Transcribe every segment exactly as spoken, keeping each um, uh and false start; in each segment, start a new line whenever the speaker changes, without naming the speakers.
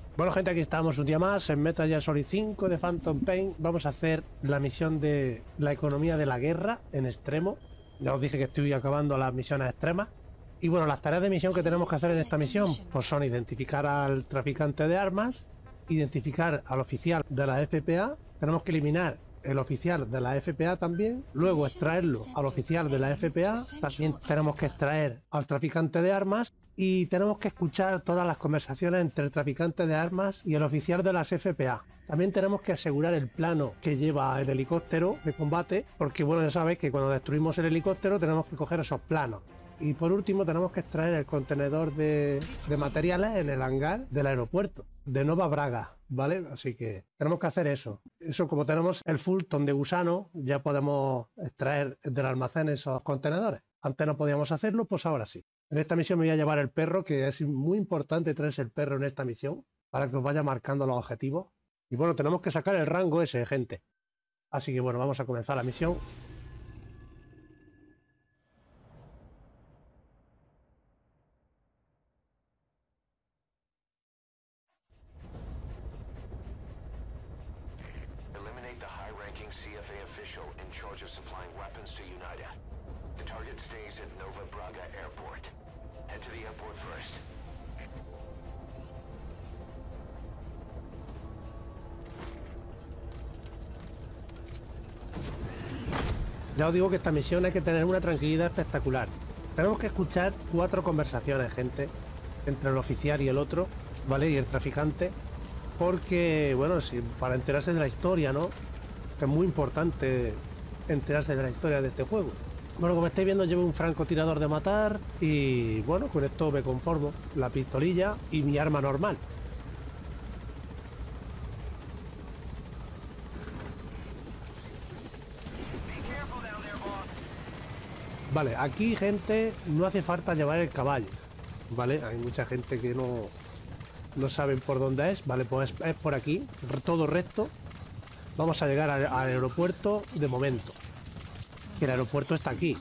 Bueno, gente, aquí estamos un día más en Metal Gear Solid cinco de Phantom Pain. Vamos a hacer la misión de la economía de la guerra en extremo. Ya os dije que estoy acabando las misiones extremas. Y bueno, las tareas de misión que tenemos que hacer en esta misión pues son identificar al traficante de armas, identificar al oficial de la F P A, tenemos que eliminar el oficial de la F P A también, luego extraerlo al oficial de la F P A, también tenemos que extraer al traficante de armas y tenemos que escuchar todas las conversaciones entre el traficante de armas y el oficial de las F P A. También tenemos que asegurar el plano que lleva el helicóptero de combate, porque bueno, ya sabéis que cuando destruimos el helicóptero tenemos que coger esos planos. Y por último tenemos que extraer el contenedor de, de materiales en el hangar del aeropuerto de Nova Braga, ¿vale? Así que tenemos que hacer eso. Eso, como tenemos el Fulton de gusano, ya podemos extraer del almacén esos contenedores. Antes no podíamos hacerlo, pues ahora sí. En esta misión me voy a llevar el perro, que es muy importante traerse el perro en esta misión, para que os vaya marcando los objetivos. Y bueno, tenemos que sacar el rango ese, gente. Así que bueno, vamos a comenzar la misión.
Eliminate the high-ranking C F A official in charge of supplying weapons to UNITA. The target stays at Nova Braga Airport. Head to the airport first.
Ya os digo que esta misión hay que tener una tranquilidad espectacular. Tenemos que escuchar cuatro conversaciones, gente, entre el oficial y el otro, ¿vale? Y el traficante, porque, bueno, sí, para enterarse de la historia, ¿no? Que es muy importante enterarse de la historia de este juego. Bueno, como estáis viendo, llevo un francotirador de matar y, bueno, con esto me conformo. La pistolilla y mi arma normal. Vale, aquí, gente, no hace falta llevar el caballo, ¿vale? Hay mucha gente que no, no saben por dónde es, ¿vale? Pues es, es por aquí, todo recto. Vamos a llegar al, al aeropuerto de momento. Que el aeropuerto está aquí.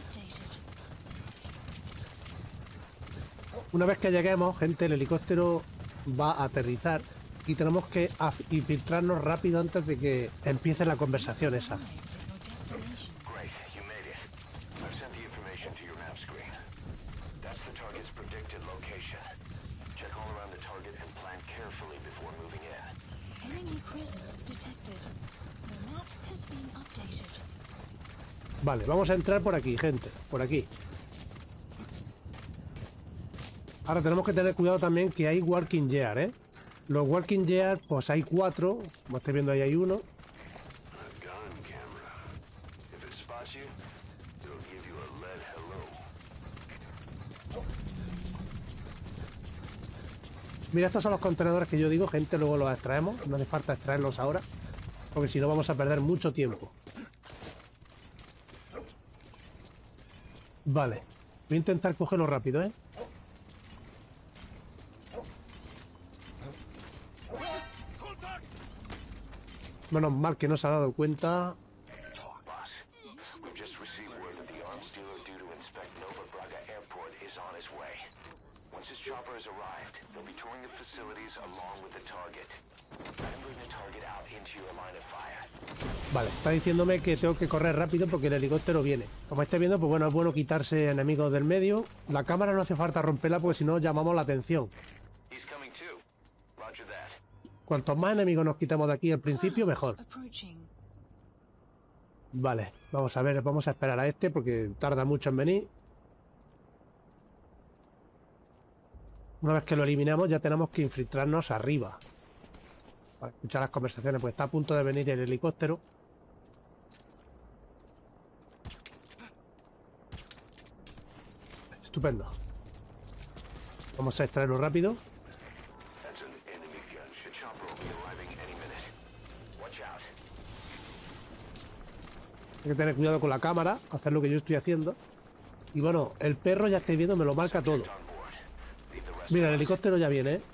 Una vez que lleguemos, gente, el helicóptero va a aterrizar y tenemos que infiltrarnos rápido antes de que empiece la conversación esa.
Great, you made it. I've sent the information to your map screen. That's the target's predicted location. Check all around the target and plan carefully before moving in.
Enemy presence detected. The map has been updated.
Vale, vamos a entrar por aquí, gente, por aquí. Ahora tenemos que tener cuidado también que hay Walking Gear, ¿eh? Los Walking Gear, pues hay cuatro, como estáis viendo ahí hay uno.
A gun camera. If it spots you, it'll give you a lead hello.
Mira, estos son los contenedores que yo digo, gente, luego los extraemos. No hace falta extraerlos ahora, porque si no vamos a perder mucho tiempo. Vale, voy a intentar cogerlo rápido, ¿eh? Menos mal que no se ha dado cuenta.
Boss, we've just received word that the arms dealer due to inspect Nova Braga Airport is on his way. Once his chopper has arrived, they'll be touring the facilities along with the target. Let him bring the target out into your line of fire.
Vale, está diciéndome que tengo que correr rápido porque el helicóptero viene. Como estáis viendo, pues bueno, es bueno quitarse enemigos del medio. La cámara no hace falta romperla porque si no llamamos la atención.
He's coming too. Roger that.
Cuantos más enemigos nos quitamos de aquí al principio, mejor.
Approaching.
Vale, vamos a ver, vamos a esperar a este porque tarda mucho en venir. Una vez que lo eliminamos ya tenemos que infiltrarnos arriba para escuchar las conversaciones, pues está a punto de venir el helicóptero. Estupendo. Vamos a extraerlo rápido.
That's an enemy gun. The chopper will be arriving any minute. Watch out.
Hay que tener cuidado con la cámara, hacer lo que yo estoy haciendo. Y bueno, el perro, ya estáis viendo, me lo marca todo.
On board. Leave the rest
Mira, el
of us.
helicóptero ya viene, ¿eh?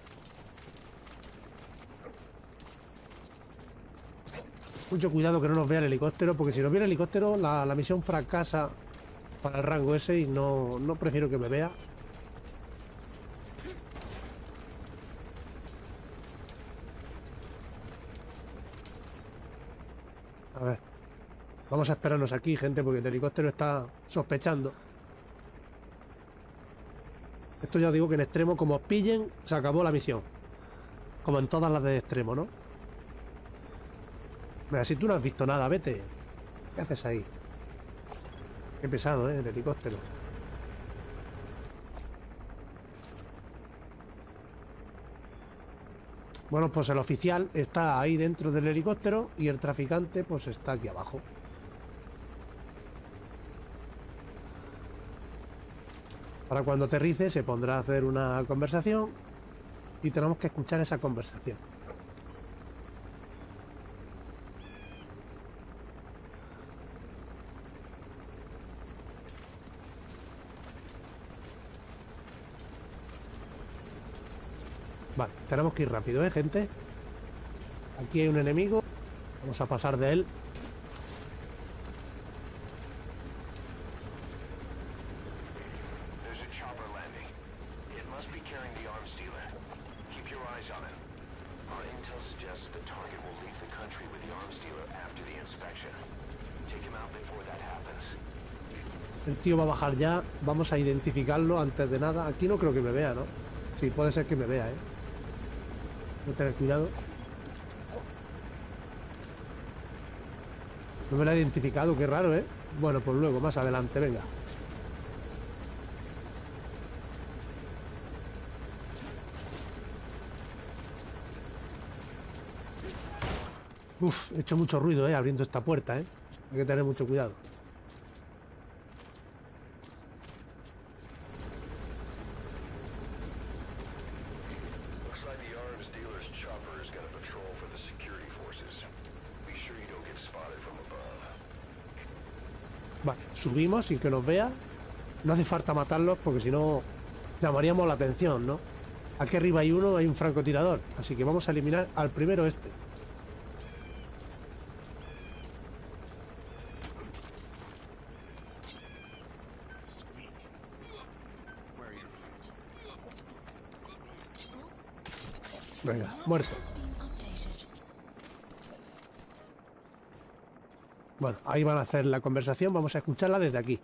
Mucho cuidado que no nos vea el helicóptero, porque si nos viene el helicóptero, la, la misión fracasa para el rango ese y no, no prefiero que me vea. A ver. Vamos a esperarnos aquí, gente, porque el helicóptero está sospechando. Esto ya os digo que en extremo, como os pillen, se acabó la misión. Como en todas las de extremo, ¿no? Mira, si tú no has visto nada, vete. ¿Qué haces ahí? Qué pesado, ¿eh? El helicóptero. Bueno, pues el oficial está ahí dentro del helicóptero y el traficante pues está aquí abajo. Para cuando aterrice se pondrá a hacer una conversación y tenemos que escuchar esa conversación. Vale, tenemos que ir rápido, ¿eh, gente? Aquí hay un enemigo. Vamos a pasar de él.
There's a chopper landing. It must be carrying the arms dealer. Keep your eyes on it. Our intel suggests the target will leave the country with the arms dealer after the inspection. Take him out before that happens.
El tío va a bajar ya. Vamos a identificarlo antes de nada. Aquí no creo que me vea, ¿no? Sí, puede ser que me vea, ¿eh? Voy a tener cuidado. No me lo ha identificado, qué raro, ¿eh? Bueno, pues luego, más adelante, venga. Uf, he hecho mucho ruido, ¿eh? Abriendo esta puerta, ¿eh? Hay que tener mucho cuidado. Vale, subimos sin que nos vea. No hace falta matarlos porque si no llamaríamos la atención, ¿no? Aquí arriba hay uno, hay un francotirador. Así que vamos a eliminar al primero este. Venga, muerto. Bueno, ahí van a hacer la conversación. Vamos a escucharla desde aquí.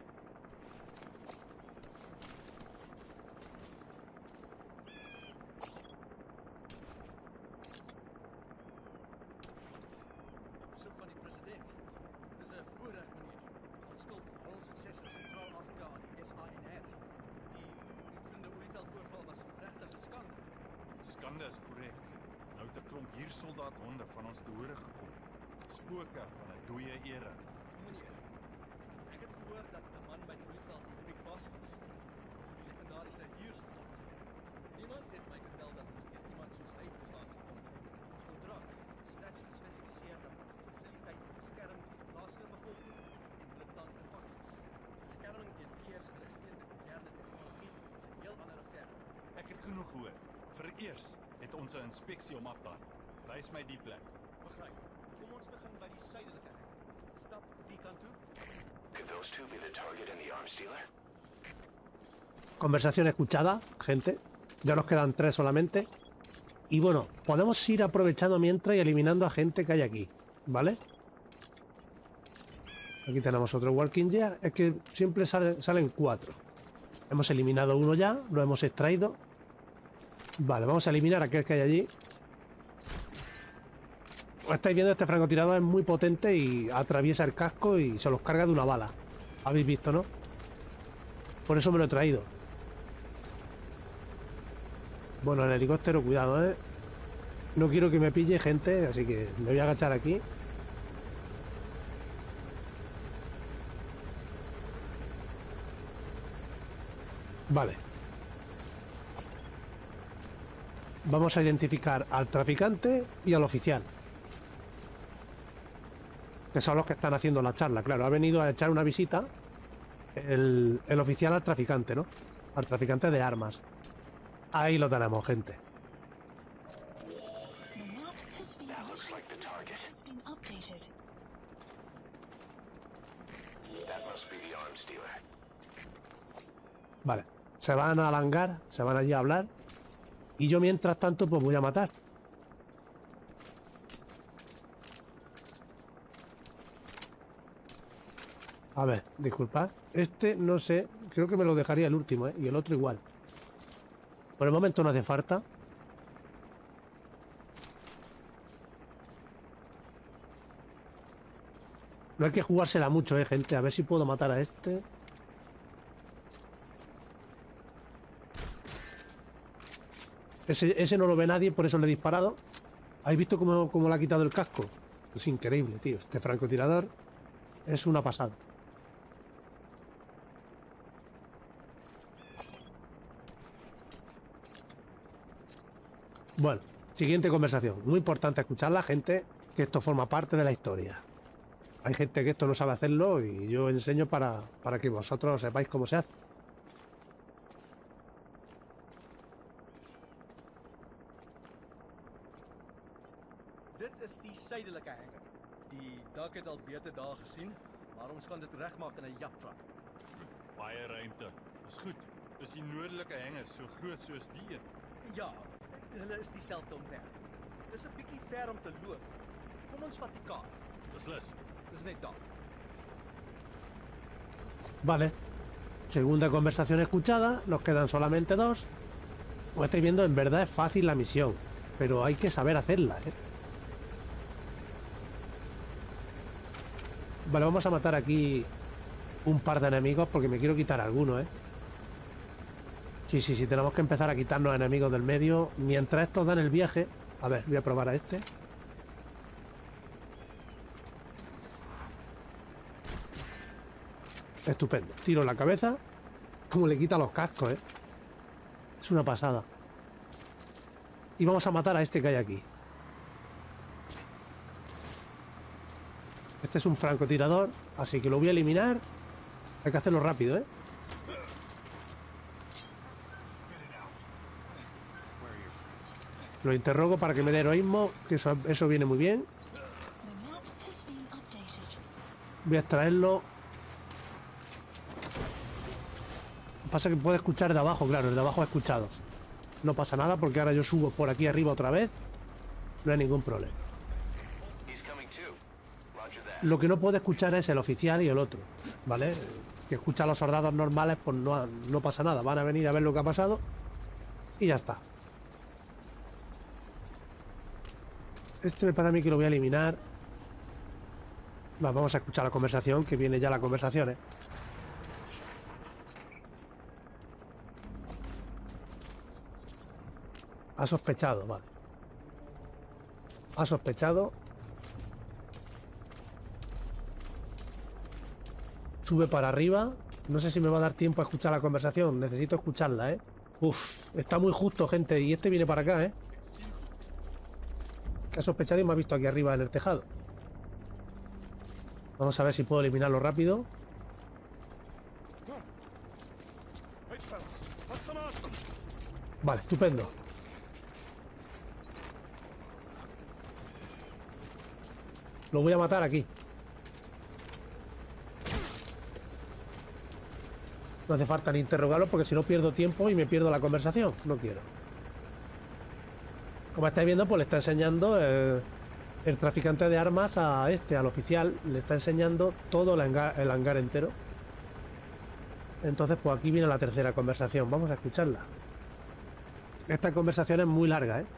Skande is korrek. Nou het 'n klomp huursoldaat-honde van ons te hore gekom. Spooke van 'n dooie era.
Meneer, ek het gehoor dat 'n man by die olieveld die Big Boss was. Die legendariese huursoldaat. Niemand het my vertel dat ons teen iemand soos hy te slaan sou kom. Ons kontrak het slegs gespesifiseer dat ons die fasiliteit beskerm teen plaaslike bevolking en militante faksies. Beskerming teen Kiev's gerigsteerde moderne tegnologie is 'n heel ander affære.
Ek het genoeg gehoor. Vereers het ons 'n inspeksie om af te haal. Wys my die plek.
Begryp. Kom ons begin by die suidelike hek. Stap die kant toe.
Could those two be the target and the arms dealer?
Conversación escuchada, gente. Ya nos quedan tres solamente. Y bueno, podemos ir aprovechando mientras y eliminando a gente que hay aquí, ¿vale? Aquí tenemos otro Walking Dead. Es que siempre sale, salen cuatro. Hemos eliminado uno ya, lo hemos extraído. Vale, vamos a eliminar a aquel que hay allí. Como estáis viendo, este francotirador es muy potente y atraviesa el casco y se los carga de una bala. Habéis visto, ¿no? Por eso me lo he traído. Bueno, el helicóptero, cuidado, ¿eh? No quiero que me pille gente, así que me voy a agachar aquí. Vale. Vamos a identificar al traficante y al oficial. Que son los que están haciendo la charla, claro. Ha venido a echar una visita el, el oficial al traficante, ¿no? Al traficante de armas. Ahí lo tenemos, gente.
That looks like the target. That must be the arms dealer.
Vale. Se van al hangar, se van allí a hablar. Y yo mientras tanto pues voy a matar. A ver, disculpad. Este no sé, creo que me lo dejaría el último, ¿eh? Y el otro igual. Por el momento no hace falta. No hay que jugársela mucho, eh, gente. A ver si puedo matar a este. Ese, ese no lo ve nadie, por eso le he disparado. ¿Habéis visto cómo, cómo le ha quitado el casco? Es increíble, tío. Este francotirador es una pasada. Bueno, siguiente conversación. Muy importante escucharla, gente, que esto forma parte de la historia. Hay gente que esto no sabe hacerlo y yo enseño para, para que vosotros sepáis cómo se hace.
Dit is die suidelike hanger. Die dak het al beter dae gesien, maar ons gaan dit regmaak in 'n japtrap.
Baie ruimte. Dis goed. Is die noordelike hanger so groot soos die een?
Ja, hulle is dieselfde ontwerp. Dis 'n bietjie ver om te loop. Kom ons vat die kar.
Beslis.
Dis net daar.
Vale. Segunda conversación escuchada. Nos quedan solamente dos. Como estáis viendo, en verdad es fácil la misión. Pero hay que saber hacerla, ¿eh? Vale, vamos a matar aquí un par de enemigos porque me quiero quitar algunos, ¿eh? Sí, sí, sí, tenemos que empezar a quitarnos enemigos del medio. Mientras estos dan el viaje... A ver, voy a probar a este. Estupendo. Tiro en la cabeza. Como le quita los cascos, ¿eh? Es una pasada. Y vamos a matar a este que hay aquí. Este es un francotirador, así que lo voy a eliminar. Hay que hacerlo rápido, ¿eh? Lo interrogo para que me dé heroísmo, que eso, eso viene muy bien.
The map has been updated.
Voy a extraerlo. Pasa que puede escuchar de abajo, claro, el de abajo ha escuchado. No pasa nada porque ahora yo subo por aquí arriba otra vez. No hay ningún problema.
He's coming too. Roger that.
Lo que no puede escuchar es el oficial y el otro, ¿vale? Que escucha a los soldados normales, pues no, no pasa nada. Van a venir a ver lo que ha pasado y ya está. Este me parece a mí que lo voy a eliminar. Va, vamos a escuchar la conversación, que viene ya la conversación, ¿eh? Ha sospechado, vale. Ha sospechado. Sube para arriba. No sé si me va a dar tiempo a escuchar la conversación. Necesito escucharla, ¿eh? Uf, está muy justo, gente. Y este viene para acá, ¿eh? Que ha sospechado y me ha visto aquí arriba en el tejado. Vamos a ver si puedo eliminarlo rápido. Vale, estupendo. Lo voy a matar aquí. No hace falta ni interrogarlo porque si no pierdo tiempo y me pierdo la conversación. No quiero. Como estáis viendo, pues le está enseñando el, el traficante de armas a este, al oficial. Le está enseñando todo el hangar, el hangar entero. Entonces, pues aquí viene la tercera conversación. Vamos a escucharla. Esta conversación es muy larga, ¿eh?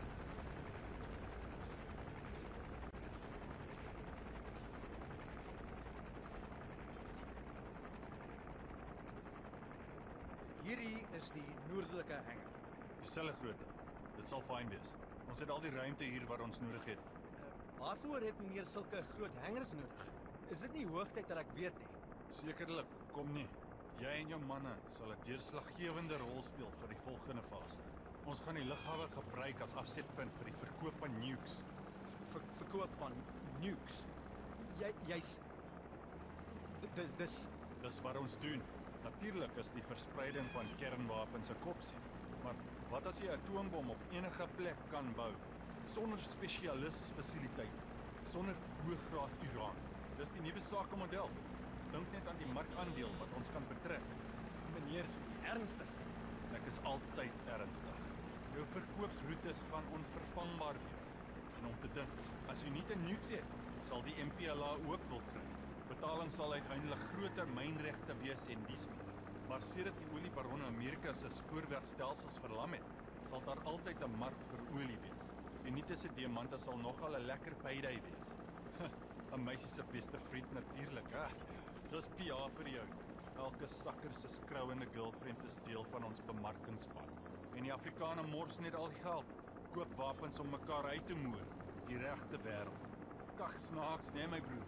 Hierdie is die noordelike hanger.
Dieselfde grootte. Dit sal fyn wees. Ons het al die ruimte hier wat ons nodig het.
Uh, waarvoor het meneer sulke groot hangers nodig? Is dit nie hoogtyd dat ek weet nie?
Sekerlik, kom nie. Jy en jou manne sal 'n deurslaggewende rol speel vir die volgende fase. Ons gaan die lughawe gebruik as afsetpunt vir die verkoop van nukes.
Ver verkoop van nukes. Jy jy's D- d- dis
Dis wat ons doen. Natuurlik is die verspreiding van kernwapens 'n kopsie. Maar wat as jy 'n atoombom op enige plek kan bou sonder spesialis fasiliteite, sonder hoëgraad uraan? Dis die nuwe sakemodel. Dink net aan die markandeel wat ons kan betrek.
meneer is ernstig.
Ek is altyd ernstig. Jou verkoopsroetes gaan onvervangbaar wees. En om te dink, as jy nie 'n nukes het, sal die M P L A ook wil kry. Betaling sal uiteindelik groter mynregte wees en dies meer. Maar sedert die oliebaronne Amerika se spoorwegstelsels verlam het, sal daar altyd 'n mark vir olie wees. En nie tussen diamante sal nogal 'n lekker payday wees. 'n Meisie se beste vriend natuurlik. Ah, dis P R vir jou. Elke sakker se skrouende girlfriend is deel van ons bemarkingspad. En die Afrikaner mors net al die geld. Koop wapens om mekaar uit te moer. Die regte wêreld. Kak snaaks, nee my broer.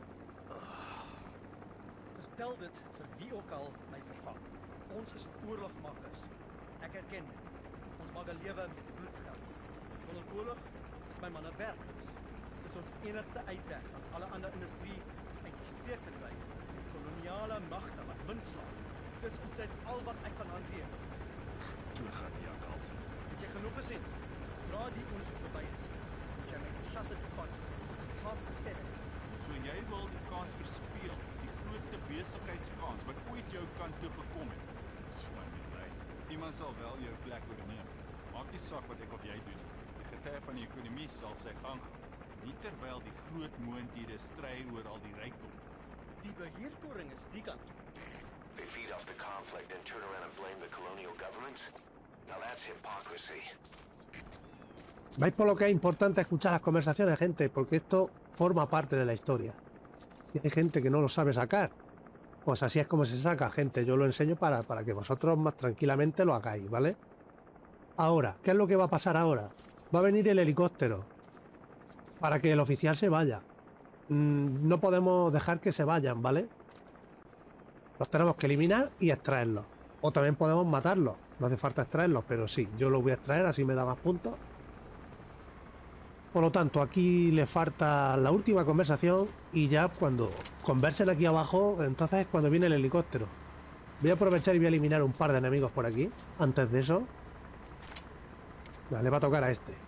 Vertel dit vir wie ook al my vervang. Ons is oorlogmakers. Ek erken dit. Ons maak 'n lewe met bloedgeld. Sonder oorlog is my manne werkloos. Dis ons enigste uitweg van alle ander industrie is uit die streek verdryf. Koloniale magte wat wind slaan. Dis omtrent al wat ek kan hanteer.
Toe gaan die jakkals.
Het jy genoeg gesien? Dra die ondersoek verby is. Moet jy my chasse vat soos dit saam gestel het.
So jy wil die kans verspeel, die grootste besigheidskans wat ooit jou kant toe gekom het. Swyn my bly. Iemand sal wel jou plek oorneem. Maak nie saak wat ek of jy doen. Die getuie van die ekonomie sal sy gang gaan. Nie terwyl die groot moonthede stry oor al die rykdom.
Die beheerkoring is die kant toe.
They feed off the conflict and turn around and blame the colonial governments? Now that's hypocrisy.
¿Veis por lo que es importante escuchar las conversaciones, gente? Porque esto forma parte de la historia. Y hay gente que no lo sabe sacar. Pues así es como se saca, gente. Yo lo enseño para, para que vosotros más tranquilamente lo hagáis, ¿vale? Ahora, ¿qué es lo que va a pasar ahora? Va a venir el helicóptero para que el oficial se vaya. Mm, no podemos dejar que se vayan, ¿vale? Los tenemos que eliminar y extraerlos. O también podemos matarlos. No hace falta extraerlos, pero sí, yo los voy a extraer, así me da más puntos. Por lo tanto, aquí le falta la última conversación y ya cuando conversen aquí abajo, entonces es cuando viene el helicóptero. Voy a aprovechar y voy a eliminar un par de enemigos por aquí. Antes de eso, vale, le va a tocar a este.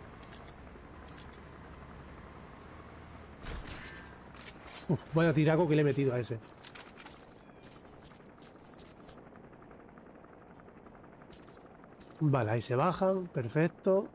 Uf, vaya tiraco que le he metido a ese. Vale, ahí se bajan, perfecto.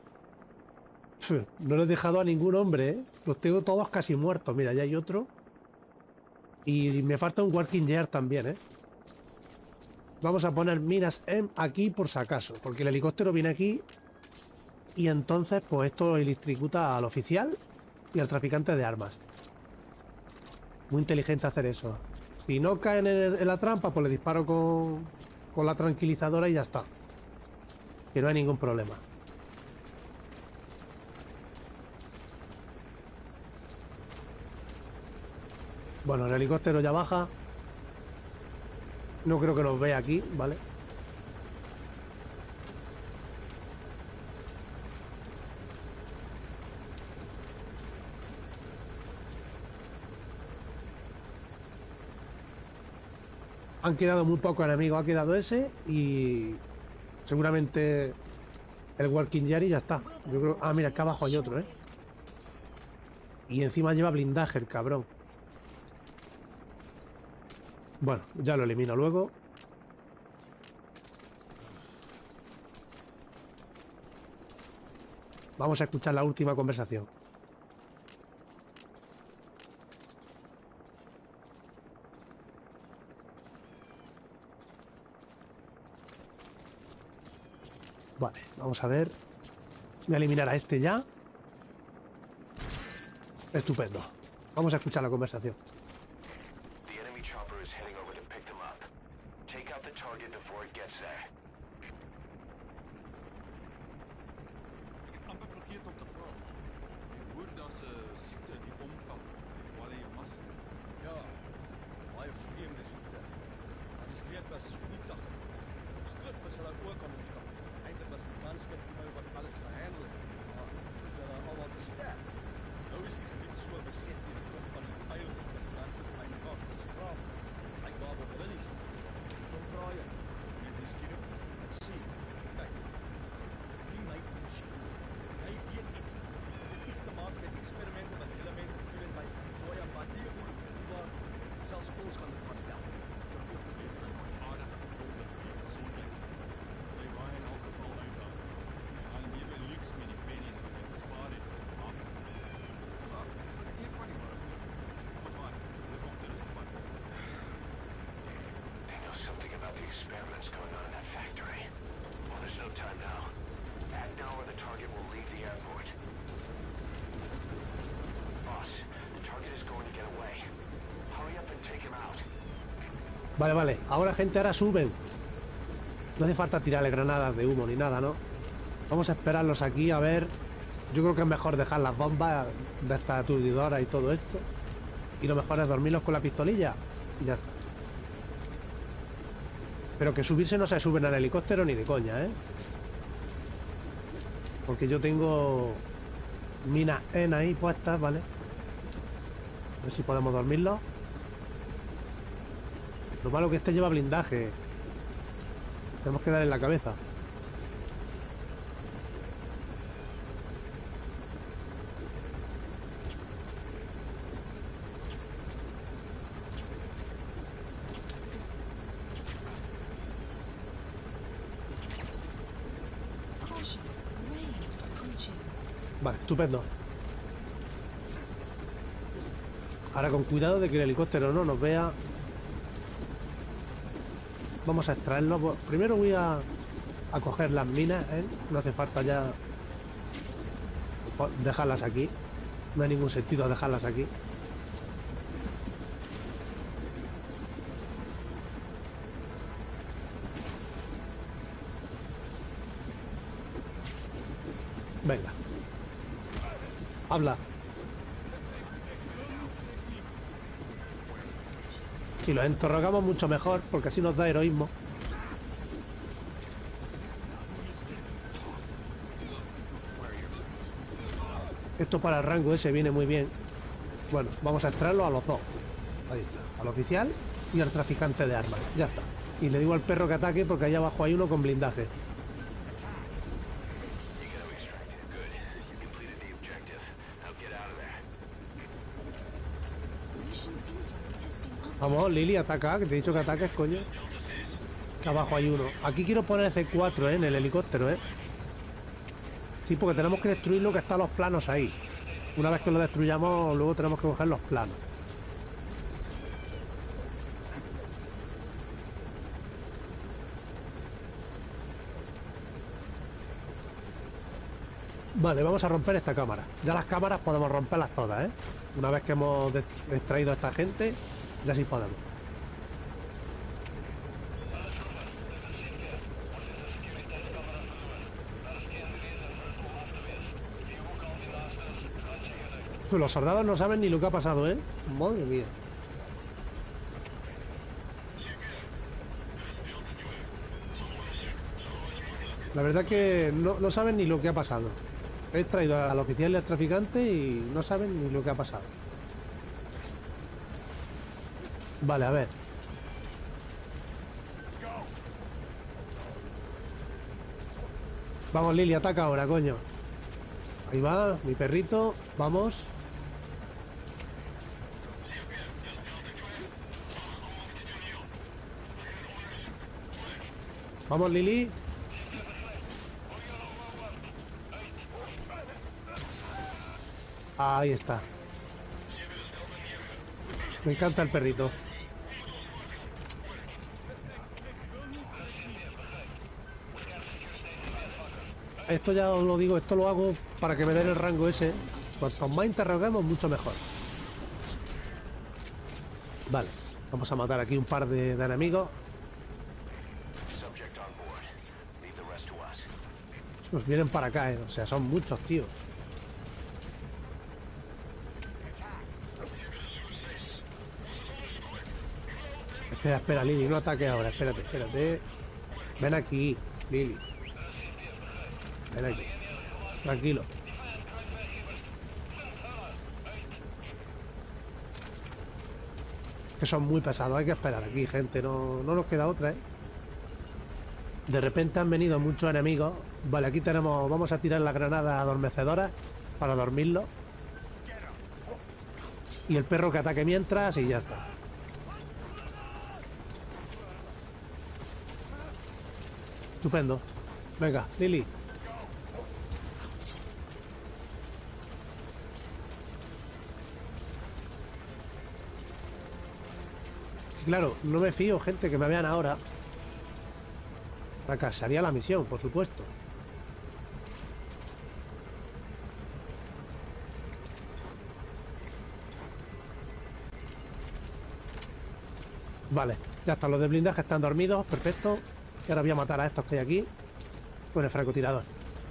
No lo he dejado a ningún hombre, ¿eh? Los tengo todos casi muertos. Mira, ya hay otro. Y me falta un Walking Yard también, ¿eh? Vamos a poner minas M aquí por si acaso, porque el helicóptero viene aquí. Y entonces, pues esto electrocuta al oficial y al traficante de armas. Muy inteligente hacer eso. Si no caen en, el, en la trampa, pues le disparo con, con la tranquilizadora y ya está. Que no hay ningún problema. Bueno, el helicóptero ya baja. No creo que nos vea aquí, ¿vale? Han quedado muy pocos enemigos, ha quedado ese y seguramente el Walking Yard y ya está. Yo creo... Ah, mira, acá abajo hay otro, ¿eh? Y encima lleva blindaje el cabrón. Bueno, ya lo elimino luego. Vamos a escuchar la última conversación. Vale, vamos a ver. Voy a eliminar a este ya. Estupendo. Vamos a escuchar la conversación.
The enemy chopper is heading over to pick them up. Take out the target before it gets there.
Ek het amper vergeet om te vra. Ek hoor daar's 'n siekte in die omkamp, die Waleamassa.
Ja, baie vreemde siekte. Maar die streek was nie dag. Ons skrif was hulle ook aan ons kant. Eintlik was die manskap die nou wat alles gehandel het. Maar hulle het almal gesterf. Nou is die gebied so beset deur die klop van die veiligheid dat die manskap by mekaar geskraap. Ek wou wat hulle nie sien. Kom vra jy.
Net nuuskierig.
Ek sien. Kyk. Nie my bullshit. Hy weet iets. Dit het iets te maak met eksperimente wat hele mense gedoen het by Zoya Badiou, waar selfs ons kan dit vasstel. Te veel te weet.
Aardige gevolge vir jou gesondheid. Jy waai in elk geval uit af. Al nuwe luks met die pennies wat jy gespaar het. Maak het vir jou. Wag, ek vergeet van die waar. Ons waar, helikopter is op pad.
time now. Act now or the target will leave the airport. Boss, the target is going to get away. Hurry up and take him out.
Vale, vale. Ahora, gente, ahora suben. No hace falta tirarle granadas de humo ni nada, ¿no? Vamos a esperarlos aquí a ver. Yo creo que es mejor dejar las bombas de estas aturdidoras y todo esto. Y lo mejor es dormirlos con la pistolilla. Y ya está. Pero que subirse no se suben al helicóptero ni de coña, ¿eh? Porque yo tengo minas en ahí puestas, ¿vale? A ver si podemos dormirlos. Lo malo que este lleva blindaje. Tenemos que dar en la cabeza.
Caution, rain approaching.
Vale, estupendo. Ahora con cuidado de que el helicóptero no nos vea. Vamos a extraerlo. Primero voy a, a coger las minas, ¿eh? No hace falta ya dejarlas aquí. No hay ningún sentido dejarlas aquí. Venga. Habla. Si los interrogamos mucho mejor, porque así nos da heroísmo. Esto para el rango ese viene muy bien. Bueno, vamos a extraerlo a los dos. Ahí está, al oficial y al traficante de armas. Ya está. Y le digo al perro que ataque porque allá abajo hay uno con blindaje. Vamos, Lily, ataca, que te he dicho que ataques, coño. Que abajo hay uno. Aquí quiero poner C cuatro, ¿eh? En el helicóptero, ¿eh? Sí, porque tenemos que destruir lo que está los planos ahí. Una vez que lo destruyamos, luego tenemos que coger los planos. Vale, vamos a romper esta cámara. Ya las cámaras podemos romperlas todas, ¿eh? Una vez que hemos extraído a esta gente, ya sí podemos. Los soldados no saben ni lo que ha pasado, ¿eh? Madre mía. La verdad que no, no saben ni lo que ha pasado. He traído al oficial y al traficante y no saben ni lo que ha pasado. Vale, a ver. Vamos, Lily, ataca ahora, coño. Ahí va, mi perrito. Vamos. Vamos, Lily. Ahí está. Me encanta el perrito. Esto ya os lo digo, esto lo hago para que me den el rango ese. Cuanto más interroguemos, mucho mejor. Vale, vamos a matar aquí un par de, de enemigos. Nos vienen para acá, ¿eh? O sea, son muchos, tío. Espera, espera, Lily, no ataques ahora. Espérate, espérate. Ven aquí, Lily. Ven aquí. Tranquilo. Que son muy pesados, hay que esperar aquí, gente. No, no nos queda otra, ¿eh? De repente han venido muchos enemigos. Vale, aquí tenemos... Vamos a tirar la granada adormecedora para dormirlo. Y el perro que ataque mientras y ya está. Estupendo. Venga, Lily. Claro, no me fío, gente, que me vean ahora. Fracasaría la misión, por supuesto. Vale, ya están los de blindaje, están dormidos, perfecto. Y ahora voy a matar a estos que hay aquí con el francotirador.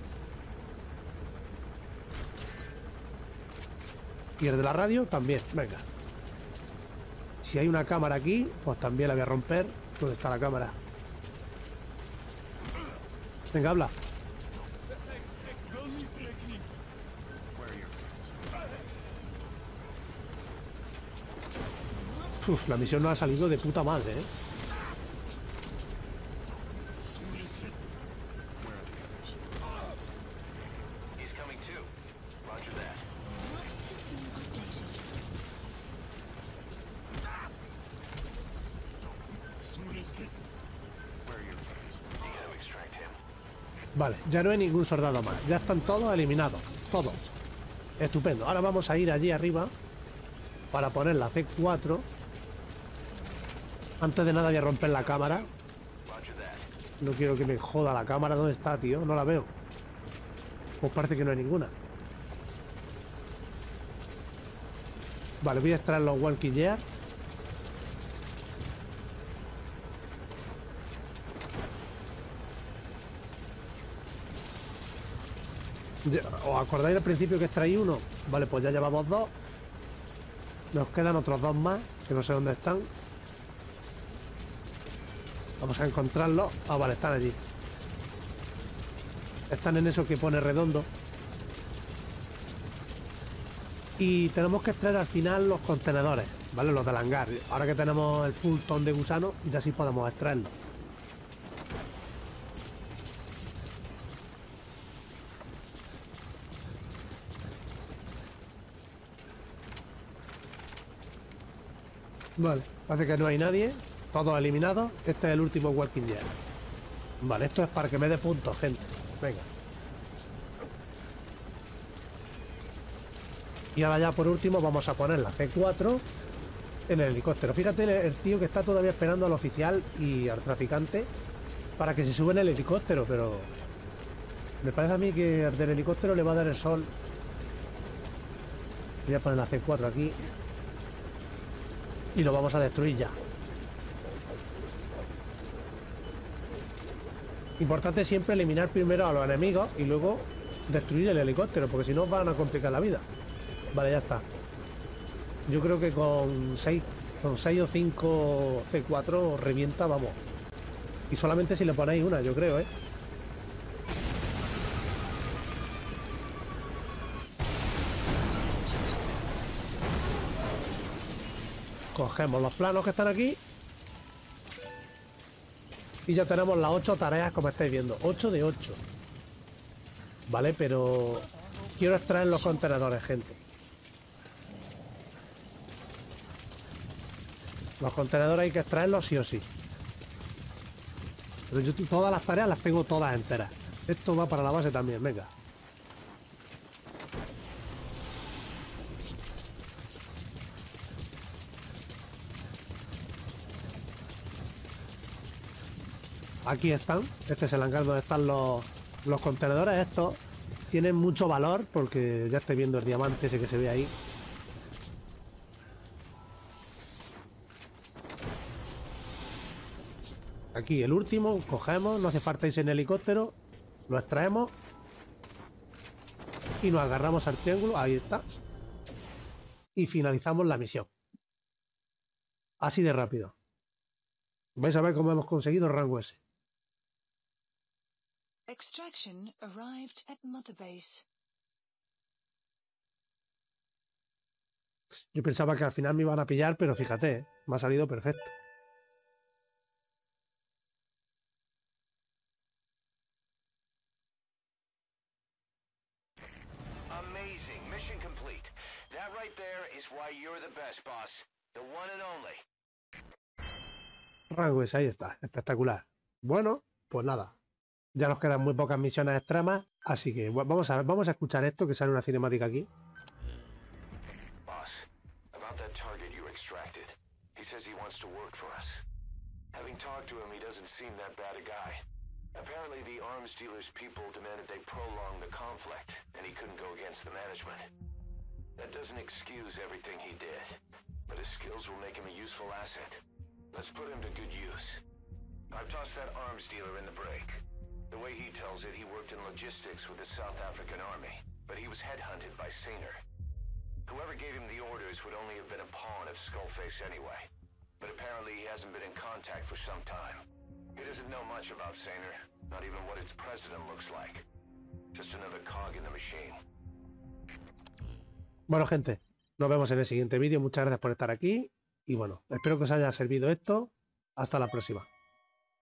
Y el de la radio también, venga. Si hay una cámara aquí, pues también la voy a romper. ¿Dónde está la cámara? Venga, habla. Uf, la misión no ha salido de puta madre, ¿eh?
He's coming too. Roger that.
Map has been updated.
Where are you? You gotta extract him.
Vale, ya no hay ningún soldado más. Ya están todos eliminados. Todos. Estupendo. Ahora vamos a ir allí arriba para poner la C cuatro. Antes de nada voy a romper la cámara.
Roger that.
No quiero que me joda la cámara. ¿Dónde está, tío? No la veo. Pues parece que no hay ninguna. Vale, voy a extraer los walking gear. Ya- ¿Os acordáis al principio que extraí uno? Vale, pues ya llevamos dos. Nos quedan otros dos más, que no sé dónde están. Vamos a encontrarlos. Ah, vale, están allí. Están en eso que pone redondo. Y tenemos que extraer al final los contenedores, ¿vale? Los del hangar. Ahora que tenemos el full ton de gusano, ya sí podemos extraerlos. Vale, parece que no hay nadie. Todos eliminados. Este es el último walking gear. Vale, esto es para que me dé puntos, gente. Venga. Y ahora ya por último vamos a poner la C cuatro en el helicóptero. Fíjate el, el tío que está todavía esperando al oficial y al traficante para que se suba en el helicóptero, pero me parece a mí que al del helicóptero le va a dar el sol. Voy a poner la C cuatro aquí y lo vamos a destruir ya. Importante siempre eliminar primero a los enemigos y luego destruir el helicóptero, porque si no van a complicar la vida. Vale, ya está. Yo creo que con seis, con seis o cinco C cuatro revienta, vamos. Y solamente si le ponéis una, yo creo, ¿eh? Cogemos los planos que están aquí. Y ya tenemos las ocho tareas, como estáis viendo. ocho de ocho. Vale, pero quiero extraer los contenedores, gente. Los contenedores hay que extraerlos sí o sí. Pero yo todas las tareas las tengo todas enteras. Esto va para la base también, venga. Aquí están. Este es el hangar donde están los, los contenedores. Estos tienen mucho valor porque ya estáis viendo el diamante ese que se ve ahí. Aquí el último, cogemos, no hace falta irse en helicóptero, lo extraemos y nos agarramos al triángulo, ahí está, y finalizamos la misión. Así de rápido. Vais a ver cómo hemos conseguido el rango ese.
Extraction arrived at Mother Base.
Yo pensaba que al final me iban a pillar, pero fíjate, ¿eh? Me ha salido perfecto.
Amazing. Mission complete. That right there is why you're the best, boss. The one and only.
Rango ese, ahí está, espectacular. Bueno, pues nada. Ya nos quedan muy pocas misiones extremas, así que bueno, vamos a ver, vamos a escuchar esto, que sale una cinemática aquí.
Boss, about that target you extracted. He says he wants to work for us. Having talked to him, he doesn't seem that bad a guy. Apparently, the arms dealer's people demanded they prolong the conflict, and he couldn't go against the management. That doesn't excuse everything he did, but his skills will make him a useful asset. Let's put him to good use. I've tossed that arms dealer in the break. The way he tells it, he worked in logistics with the South African army, but he was headhunted by Sainer. Whoever gave him the orders would only have been a pawn of Skullface anyway, but apparently he hasn't been in contact for some time. He doesn't know much about Sainer, not even what its president looks like. Just another cog in the machine.
Bueno, gente, nos vemos en el siguiente vídeo. Muchas gracias por estar aquí. Y bueno, espero que os haya servido esto. Hasta la próxima.